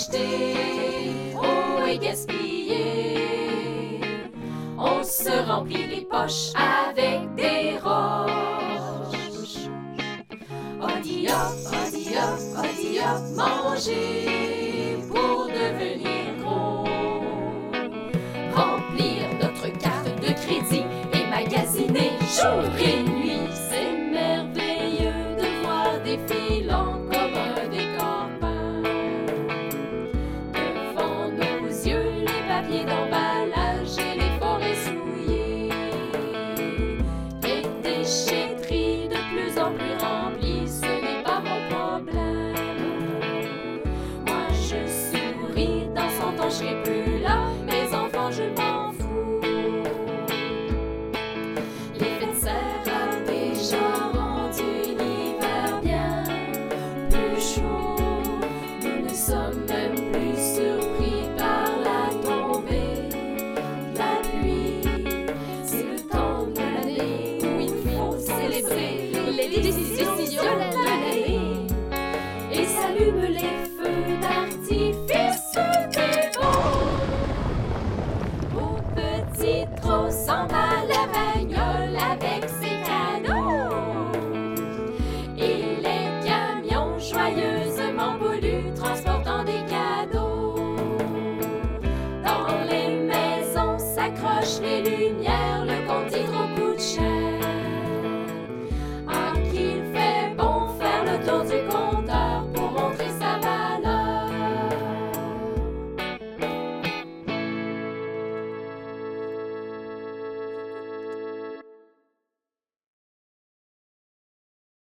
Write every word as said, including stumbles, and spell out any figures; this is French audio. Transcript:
acheter, oh et gaspiller. On se remplit les poches avec des roches. Odi hop, odi hop, odi hop, manger pour devenir gros. Remplir notre carte de crédit et magasiner jour et nuit. C'est merveilleux de voir défilant comme un décor peint. Devant nos yeux, les papiers d'emballage et les forêts souillées. Les déchetteries de plus en plus remplies, ce n'est pas mon problème. Moi je souris, dans cent ans je serai plus là, mes enfants je m'en fous. Les fêtes serrent à déjà rendu l'hiver bien plus chaud. Nous ne sommes même plus surpris par la tombée de la pluie. C'est le temps de l'année où il faut célébrer les décisions de l'année et s'allument les feux d'artifice des beaux. Au petit trot s'en va la bagnole avec ses cadeaux. Et les camions joyeusement polluent transportant des cadeaux. Dans les maisons s'accrochent les lumières, le compte hydro coûte cher. Ah, qu'il fait bon faire le tour du coin.